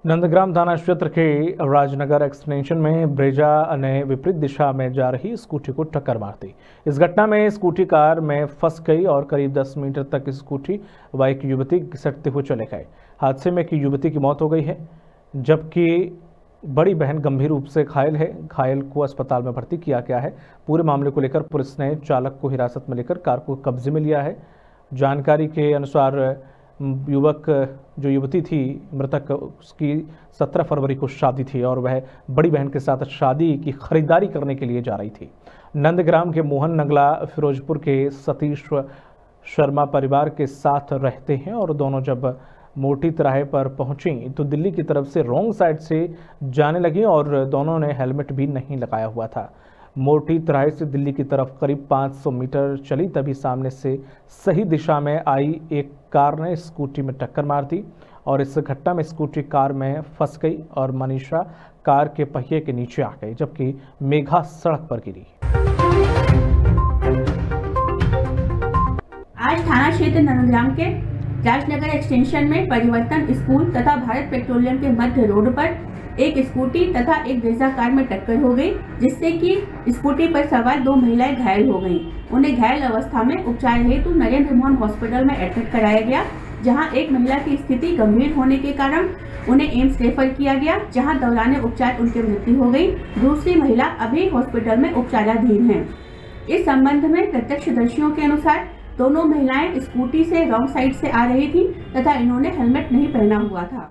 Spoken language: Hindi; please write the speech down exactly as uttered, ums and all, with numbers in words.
नंदग्राम थाना क्षेत्र के राजनगर एक्सटेंशन में ब्रेजा ने विपरीत दिशा में जा रही स्कूटी को टक्कर मार दी। इस घटना में स्कूटी कार में फंस गई और करीब दस मीटर तक स्कूटी व एक युवती घिसटते हुए चले गए। हादसे में एक युवती की मौत हो गई है, जबकि बड़ी बहन गंभीर रूप से घायल है। घायल को अस्पताल में भर्ती किया गया है। पूरे मामले को लेकर पुलिस ने चालक को हिरासत में लेकर कार को कब्जे में लिया है। जानकारी के अनुसार युवक जो युवती थी मृतक, उसकी सत्रह फरवरी को शादी थी और वह बड़ी बहन के साथ शादी की खरीदारी करने के लिए जा रही थी। नंदग्राम के मोहन नगला फिरोजपुर के सतीश शर्मा परिवार के साथ रहते हैं और दोनों जब मोटी तिराहे पर पहुंची तो दिल्ली की तरफ से रॉन्ग साइड से जाने लगी और दोनों ने हेलमेट भी नहीं लगाया हुआ था। मोटी तिराहे से दिल्ली की तरफ करीब पाँच सौ मीटर चली, तभी सामने से सही दिशा में आई एक कार ने स्कूटी में टक्कर मार दी और इस घटना में स्कूटी कार में फंस गई और मनीषा कार के पहिए के नीचे आ गई, जबकि मेघा सड़क पर गिरी। आज थाना क्षेत्र नंदग्राम के राजनगर एक्सटेंशन में परिवर्तन स्कूल तथा भारत पेट्रोलियम के मध्य रोड पर एक स्कूटी तथा एक ब्रेजा कार में टक्कर हो गई, जिससे कि स्कूटी पर सवार दो महिलाएं घायल हो गईं। उन्हें घायल अवस्था में उपचार हेतु नरेंद्र मोहन हॉस्पिटल में एडमिट कराया गया, जहां एक महिला की स्थिति गंभीर होने के कारण उन्हें एम्स रेफर किया गया, जहां दौरान उपचार उनकी मृत्यु हो गई। दूसरी महिला अभी हॉस्पिटल में उपचाराधीन है। इस संबंध में प्रत्यक्षदर्शियों के अनुसार दोनों महिलाएं स्कूटी से रॉन्ग साइड से आ रही थी तथा इन्होंने हेलमेट नहीं पहना हुआ था।